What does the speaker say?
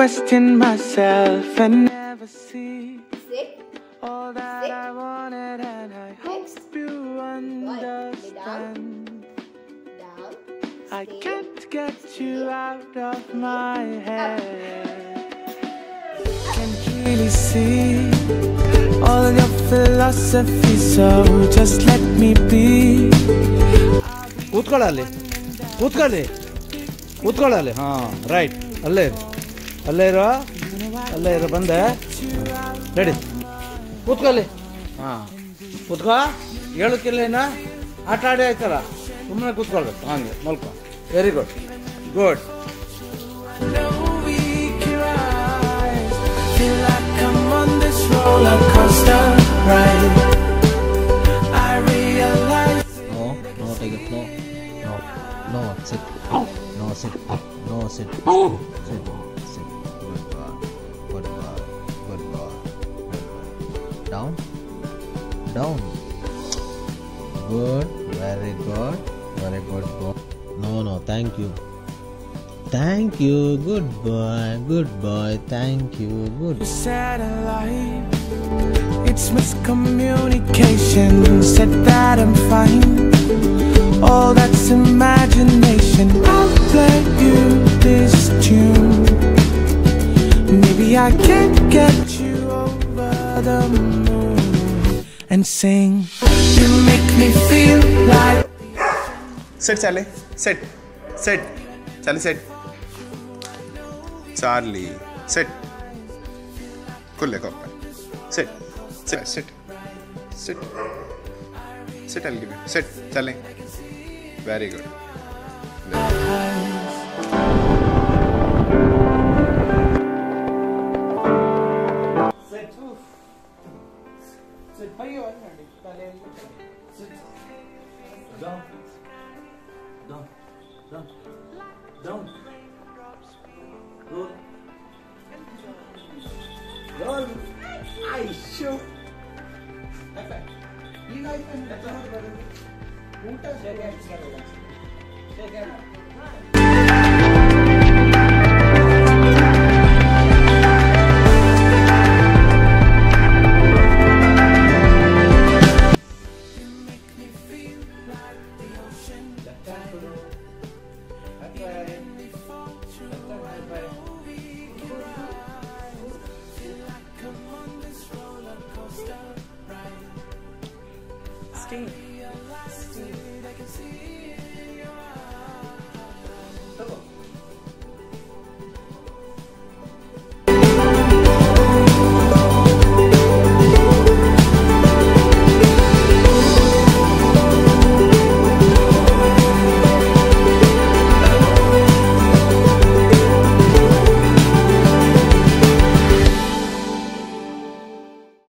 question myself and never see Sit. all that Sit. I wanted, and I hope you understand. Down. I Stay. can't get you out of my head. Can really see all of your philosophy, so just let me be. ಕೂತ್ಕೊಳ್ಳಲ್ಲಿ ಕೂತ್ಕೊಳ್ಳಿ ಕೂತ್ಕೊಳ್ಳಲ್ಲಿ ಹಾಂ right ಅಲ್ಲೇ ಇರು ಅಲ್ಲೇ ಇರೋ ಬಂದೆ ready ಕೂತ್ಕೊಳ್ಳಿ ಹಾಂ ಕೂತ್ಕೋ ಹೇಳಕ್ಕಿಲ್ಲೇನ ಆಟ ಆಡಿ ಆಯ್ತಲ್ಲ ಸುಮ್ಮನೆ ಕೂತ್ಕೊಳ್ಬೇಕು ಹಾಗೆ ಮಲ್ಕೊ very good good No, take it. No, sit. No, sit. No, sit. Sit. Good boy. Good boy. Good boy. Down. Down. Good. Very good. Very good boy. No, thank you. Thank you. Good boy. Good boy. Thank you. Good. Satellite. It's miscommunication. Said that I'm fine. All that's imagination. I'll play you this tune. Maybe I can get you over the moon and sing. You make me feel like. Sit, Charlie. Sit. Charlie, sit. Charlie, sit. Cool leg up. Sit. Sit, I'll give you. Sit, Charlie. Very good. Down. Roll. I shoot. Stay.